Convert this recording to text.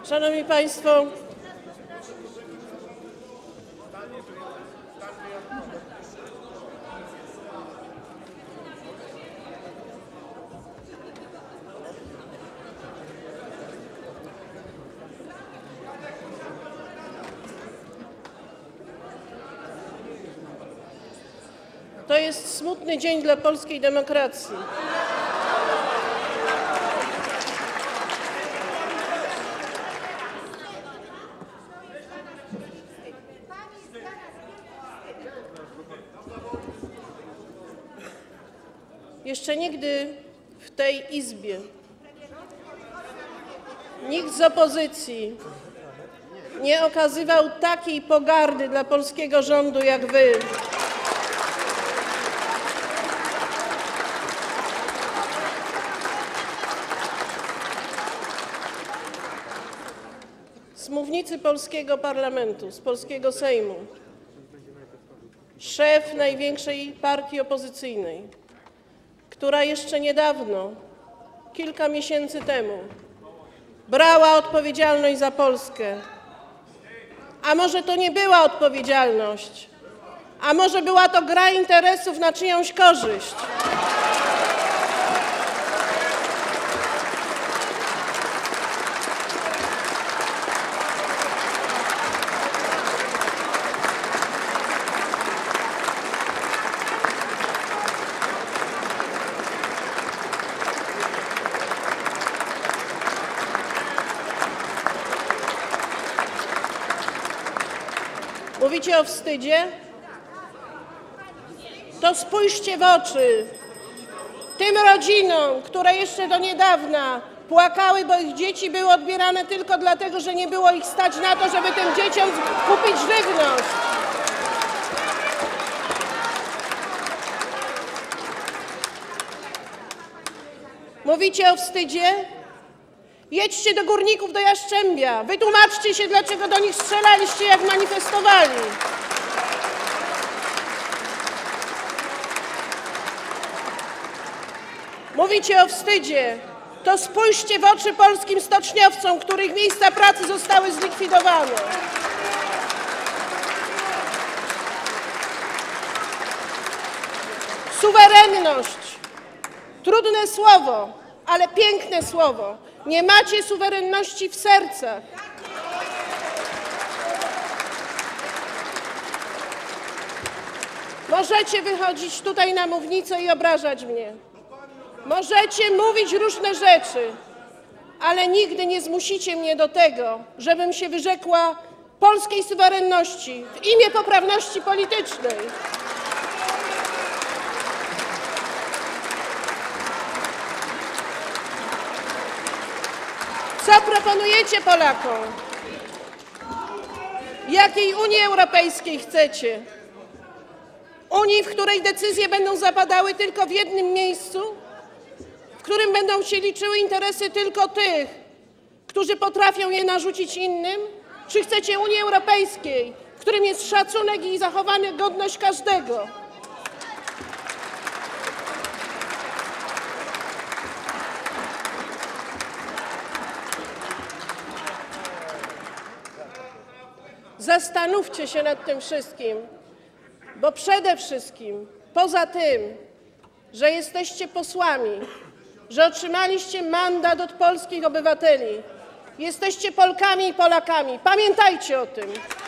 Szanowni Państwo, to jest smutny dzień dla polskiej demokracji. Jeszcze nigdy w tej Izbie nikt z opozycji nie okazywał takiej pogardy dla polskiego rządu jak wy. Z mównicy polskiego parlamentu, z polskiego Sejmu, szef największej partii opozycyjnej, która jeszcze niedawno, kilka miesięcy temu, brała odpowiedzialność za Polskę. A może to nie była odpowiedzialność, a może była to gra interesów na czyjąś korzyść. Mówicie o wstydzie? To spójrzcie w oczy tym rodzinom, które jeszcze do niedawna płakały, bo ich dzieci były odbierane tylko dlatego, że nie było ich stać na to, żeby tym dzieciom kupić żywność. Mówicie o wstydzie? Jedźcie do górników, do Jastrzębia. Wytłumaczcie się, dlaczego do nich strzelaliście, jak manifestowali. Mówicie o wstydzie. To spójrzcie w oczy polskim stoczniowcom, których miejsca pracy zostały zlikwidowane. Suwerenność. Trudne słowo, ale piękne słowo. Nie macie suwerenności w sercach. Możecie wychodzić tutaj na mównicę i obrażać mnie. Możecie mówić różne rzeczy, ale nigdy nie zmusicie mnie do tego, żebym się wyrzekła polskiej suwerenności w imię poprawności politycznej. Co proponujecie Polakom? Jakiej Unii Europejskiej chcecie? Unii, w której decyzje będą zapadały tylko w jednym miejscu? W którym będą się liczyły interesy tylko tych, którzy potrafią je narzucić innym? Czy chcecie Unii Europejskiej, w którym jest szacunek i zachowana godność każdego? Zastanówcie się nad tym wszystkim, bo przede wszystkim, poza tym, że jesteście posłami, że otrzymaliście mandat od polskich obywateli, jesteście Polkami i Polakami. Pamiętajcie o tym.